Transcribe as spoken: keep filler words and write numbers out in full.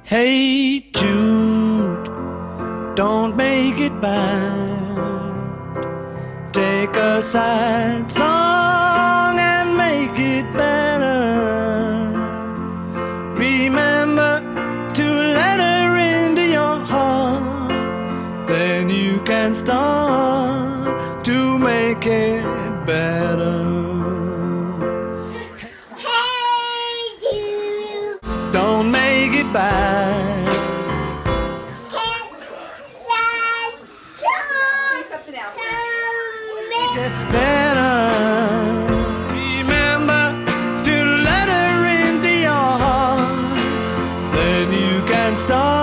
Hey Jude, don't make it bad. Take a sad song and make it better. Remember to let her into your heart. Then you can start to make it better. Hey Jude, Don't make it bad. something else. Better. Remember to let her into your heart. Then you can start